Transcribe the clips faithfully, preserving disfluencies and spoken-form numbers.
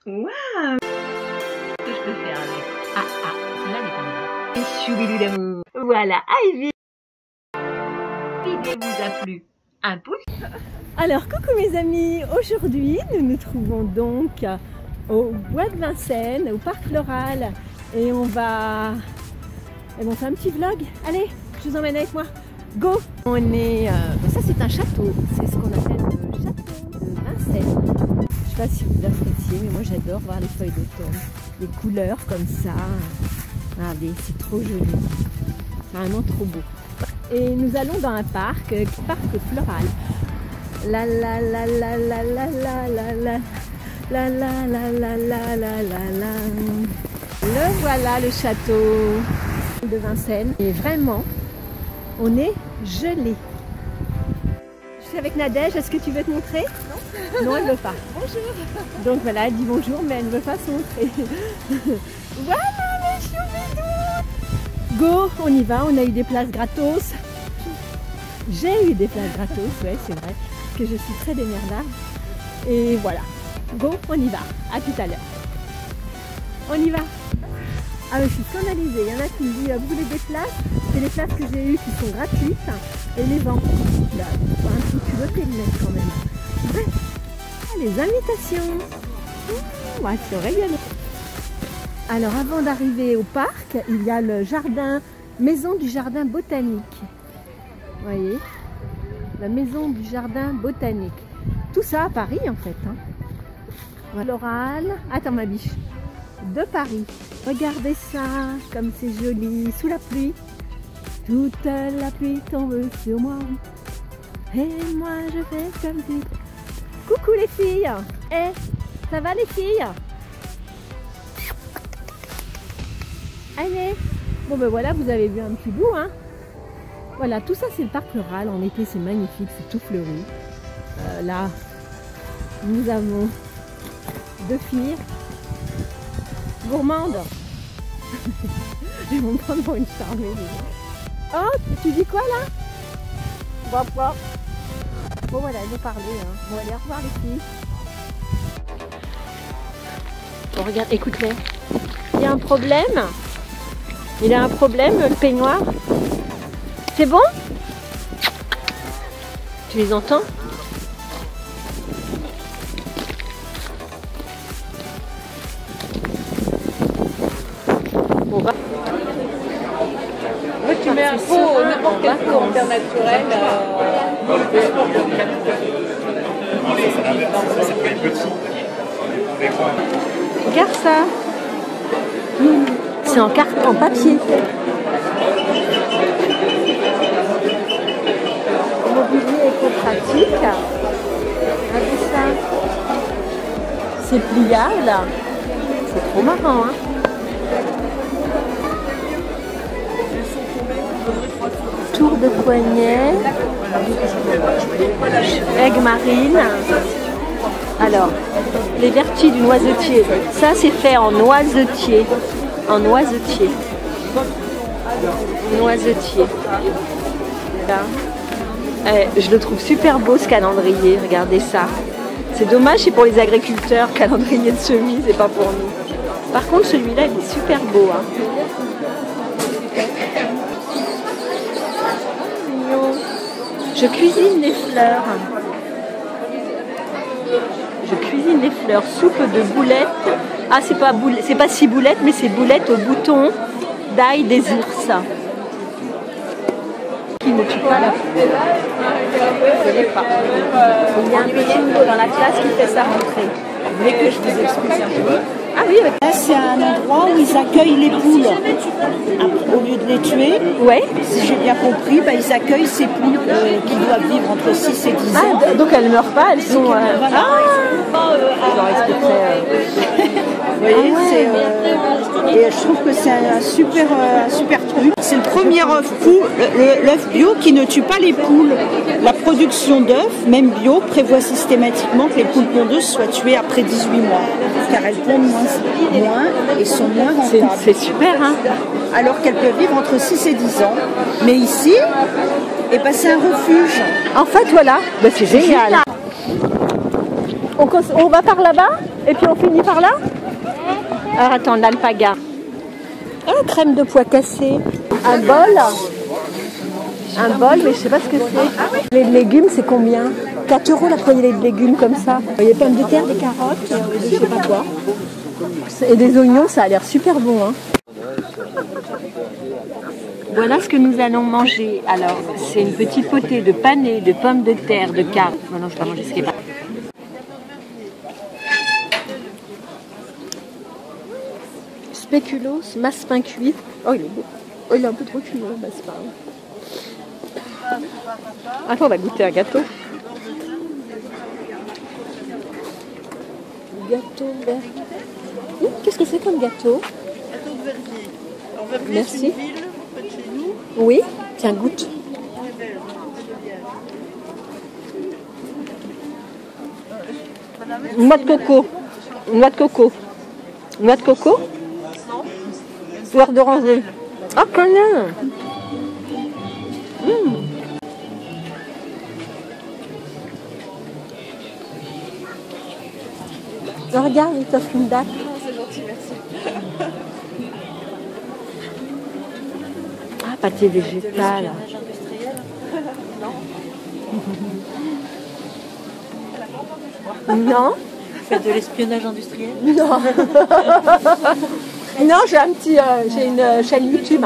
Waouh! Qu'est-ce que je peux faire avec? Ah, ah, là, elle est pas mal. Et choubilou d'amour. Voilà, Ivy. L'idée vous a plu? Un pouce? Alors, coucou mes amis. Aujourd'hui, nous nous trouvons donc au Bois de Vincennes, au Parc Floral. Et on va... Et on fait un petit vlog. Allez, je vous emmène avec moi. Go! On est... Euh... Ça, c'est un château. C'est ce qu'on appelle le château de Vincennes. Je sais pas si vous l'appréciez, mais moi j'adore voir les feuilles d'automne. Les couleurs comme ça. Regardez, c'est trop joli. Vraiment trop beau. Et nous allons dans un parc, euh, parc floral. La la la la la la la la la la la la la la la la la. Le voilà, le château de Vincennes. Et vraiment, on est gelé. Je suis avec Nadège, est-ce que tu veux te montrer? Non. Non, elle ne veut pas. Bonjour. Donc voilà, elle dit bonjour, mais elle ne veut pas se montrer. Voilà les choubidous. Go, on y va, on a eu des places gratos. J'ai eu des places gratos, ouais, c'est vrai, parce que je suis très démerdable. Et voilà, go, on y va. À tout à l'heure. On y va. Ah, mais je suis scandalisée. Il y en a qui me disent, vous voulez des places? C'est les places que j'ai eues qui sont gratuites. Et les ventes. Là, un truc culotté de mettre quand même. Bref, ah, les invitations. Mmh, ouais, c'est régalé. Alors, avant d'arriver au parc, il y a le jardin, maison du jardin botanique. Vous voyez, la maison du jardin botanique. Tout ça à Paris en fait. Hein. Floral, attends ma biche, de Paris. Regardez ça, comme c'est joli, sous la pluie. Toute la pluie tombe sur moi. Et moi je fais comme si... Coucou les filles. Eh, hey, ça va les filles? Allez. Bon ben voilà, vous avez vu un petit bout, hein. Voilà, tout ça c'est le parc floral. En été c'est magnifique, c'est tout fleuri. Euh, là, nous avons deux filles gourmandes. Elles vont me prendre pour une charmée. Oh, tu dis quoi là? Bon, bon. Bon voilà, elles vont parler. Hein. Bon allez, au revoir les filles. Bon regarde, écoute-les. Il y a un problème. Il a un problème, le peignoir. C'est bon? Tu les entends? Bon, va. Moi, tu mets un pot, n'importe quel pot en terre naturelle. Euh... Regarde ça. C'est en carte, en papier. Mobilier éco-pratique. Regardez ça. C'est pliable. C'est trop marrant, hein. Tour de poignet. Aigues marines. Alors, les vertus du noisetier. Ça, c'est fait en noisetier. En noisetier. Noisetier. Là. Eh, je le trouve super beau ce calendrier, regardez ça. C'est dommage, c'est pour les agriculteurs, calendrier de semis, c'est pas pour nous. Par contre, celui-là, il est super beau. Hein. Je cuisine les fleurs. Je cuisine les fleurs. Soupe de boulettes. Ah, c'est pas, boule... c'est pas ciboulette, mais c'est boulettes au bouton d'ail des ours. Qui ne tue pas la poule. Je ne l'ai pas. Il y a un petit nouveau dans la classe qui fait sa rentrée. Vous voulez que je vous explique un peu? Ah oui, oui. Là, c'est un endroit où ils accueillent les poules. Au lieu de les tuer, ouais. Si j'ai bien compris, bah, ils accueillent ces poules euh, qui doivent vivre entre six et dix ans. Ah, donc elles ne meurent pas, elles sont... Donc, euh... voilà. Ah, je leur expliquerai. Euh... Vous voyez, ah ouais. c'est, euh, et je trouve que c'est un super, euh, un super truc. C'est le premier œuf pou, l'œuf bio qui ne tue pas les poules. La production d'œufs, même bio, prévoit systématiquement que les poules pondeuses soient tuées après dix-huit mois, car elles pondent moins, moins et sont moins rentables. C'est super, hein. Alors qu'elles peuvent vivre entre six et dix ans. Mais ici, eh ben, c'est un refuge. En fait, voilà, ben, c'est génial. On, on va par là-bas? Et puis on finit par là. Alors attends, l'alpaga. Ah, crème de pois cassée. Un bol. Un bol, mais je sais pas ce que c'est. Les légumes, c'est combien? quatre euros la poignée de légumes comme ça. Il y a pommes de terre, des carottes, je sais pas quoi. Et des oignons, ça a l'air super bon. Hein. Voilà ce que nous allons manger. Alors, c'est une petite potée de panais, de pommes de terre, de carottes. Non, non, je vais pas manger ce qui est pas. Spéculoos, massepain cuit. Oh, il est beau. Oh, il est un peu trop cuit, le massepain. Attends, on va goûter un gâteau. Gâteau vert. Mmh, qu'est-ce que c'est comme gâteau? Gâteau de Verviers. Alors, Verviers, Merci. c'est une ville près de chez nous. Oui, tiens, goûte. Noix de coco. Noix de coco. Noix de coco? Non. Beurre d'oranger. Ah, canin. Mmh. Oh, regarde, il t'offre une date. Non, c'est gentil, merci. Ah, pâté végétal. Non. Faites de l'espionnage industriel? Non. Non, j'ai un petit, euh, j'ai une euh, chaîne YouTube.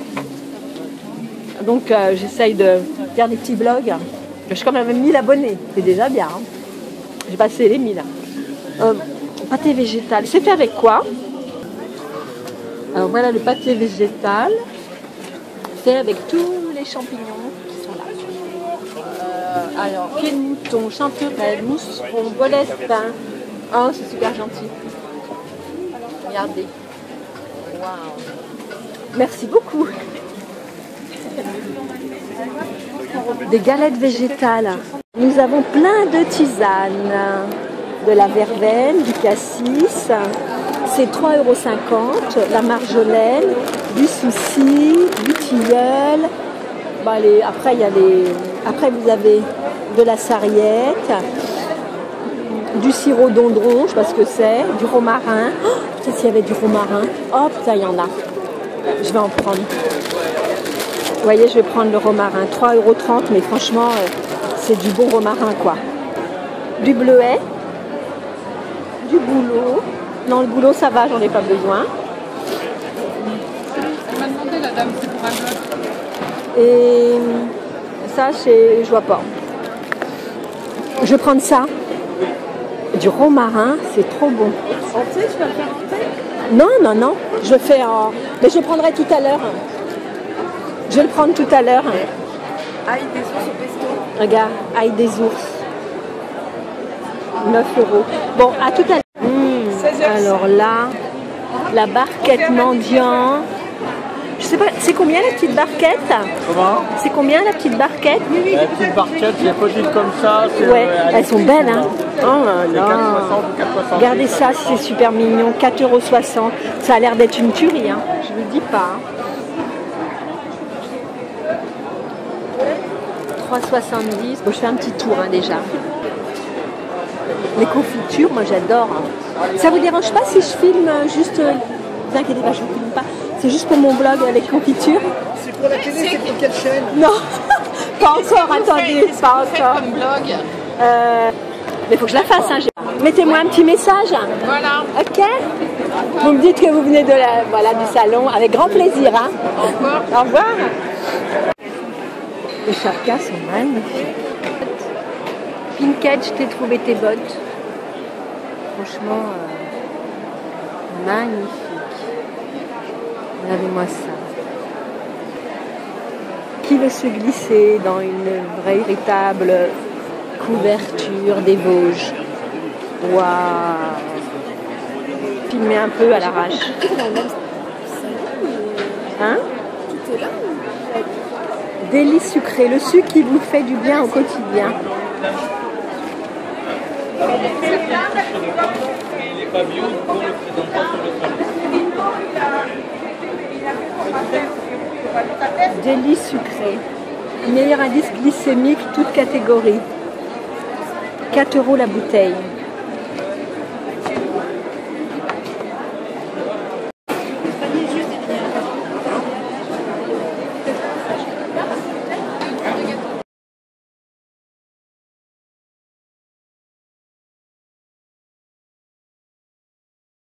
Donc euh, j'essaye de faire des petits vlogs. Je suis quand même mille abonnés, c'est déjà bien. Hein. J'ai passé les mille. Euh, pâté végétal, c'est fait avec quoi? Alors voilà le pâté végétal. C'est avec tous les champignons qui sont là. Euh, alors, pied de mouton, chanterelle, mousseron, bolestin. Oh, c'est super gentil. Regardez. Waouh. Merci beaucoup. Des galettes végétales. Nous avons plein de tisanes. De la verveine, du cassis. C'est trois euros cinquante. La marjolaine, du souci, du tilleul. Bah, les, après, il y a les, après, vous avez de la sarriette, du sirop d'ondron, je sais pas ce que c'est, du romarin. Oh, putain, s'il y avait du romarin. Oh, putain, il y en a. Je vais en prendre. Vous voyez, je vais prendre le romarin. trois euros trente, mais franchement, euh, c'est du bon romarin, quoi. Du bleuet. Du boulot. Non, le boulot, ça va, j'en ai pas besoin. Elle m'a demandé, la dame, c'est pour un blog. Et ça, c'est... je vois pas. Je vais prendre ça. Du romarin, c'est trop bon. Tu sais, tu vas le faire en tête? Non, non, non. Je fais en... Mais je le prendrai tout à l'heure. Je vais le prendre tout à l'heure. Aïe, des ours au pesto. Regarde, ail des ours. neuf euros. Bon, à tout à l'heure. Mmh, alors là, la barquette mendiant. Je sais pas, c'est combien la petite barquette? Comment? C'est combien la petite barquette? La petite barquette, les petites comme ça. Ouais, elles sont belles, hein? Oh là C'est là. quatre soixante ou quatre soixante. Regardez ça, c'est super mignon. quatre euros soixante. Ça a l'air d'être une tuerie, hein? Je vous dis pas. trois euros soixante-dix. Bon, je fais un petit tour hein, déjà. Les confitures, moi j'adore. Ça vous dérange pas si je filme juste... Ne vous inquiétez pas, je ne filme pas. C'est juste pour mon blog avec confiture. C'est pour la télé, c'est pour quelle chaîne? Non, pas encore, attendez, pas encore. Comme blog. Euh, mais il faut que je la fasse. Hein. Mettez-moi un petit message. Voilà. Ok. Vous me dites que vous venez de la, voilà, du salon avec grand plaisir. Hein. Au revoir. Au revoir. Les chapkas sont magnifiques. Pinkett, je t'ai trouvé tes bottes. Franchement, euh, magnifique. Regardez-moi ça. Qui veut se glisser dans une vraie, véritable couverture des Vosges? Waouh! Filmer un peu à l'arrache. Hein? Délice sucré, le sucre qui vous fait du bien au quotidien. Délice sucré. Meilleur indice glycémique, toute catégorie. quatre euros la bouteille.